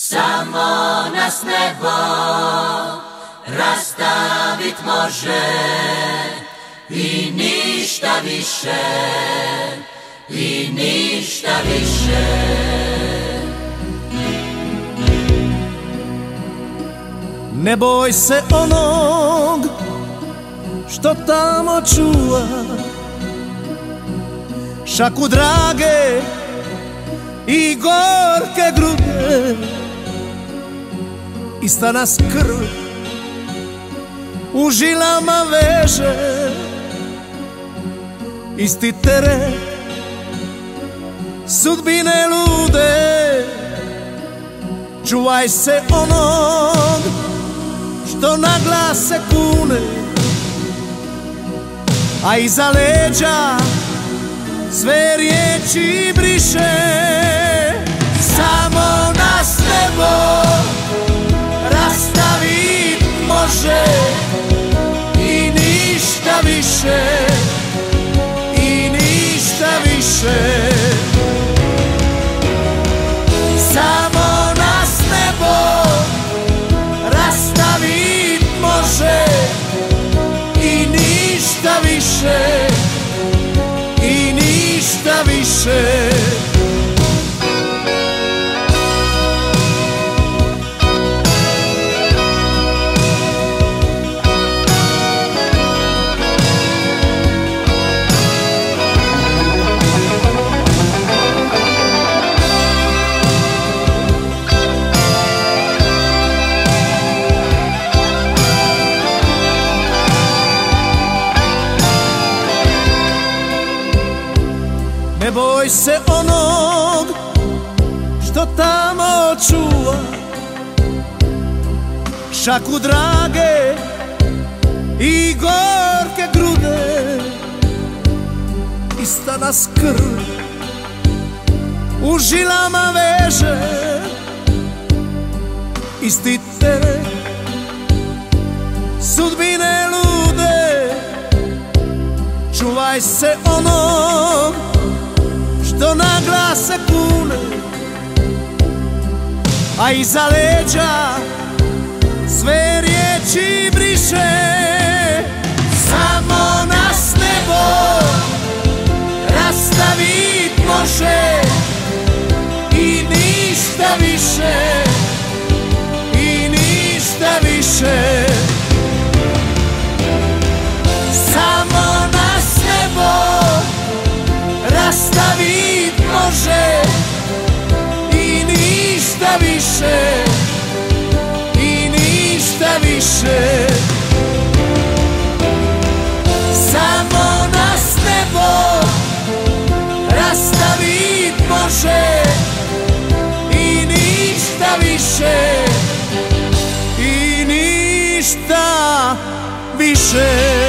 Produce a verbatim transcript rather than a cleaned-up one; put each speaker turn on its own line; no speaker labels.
Samo nas nebo rastavit može i ništa više, i ništa više.
Ne boj se onog što tamo čuva šaku drage i gorke grude. Ista nas krv u žilama veže, isti teret sudbine lude. Čuvaj se onog što na glas se kune, a iza leđa sve riječi briše. Samo nas nebo rastavit može i ništa više, i ništa više. Samo nas nebo rastavit može i ništa više, i ništa više. Ne boj se onog što tamo čuva šaku drage i gorke grude. Ista nas krv u žilama veže, isti teret sudbine lude. Čuvaj se onog što na glas se kune, a iza leđa sve riječi briše. Samo nas nebo rastavit može i ništa više, i ništa više. Samo nas nebo rastavit može i ništa više, i ništa više. Samo nas nebo rastavit može i ništa više, i ništa više.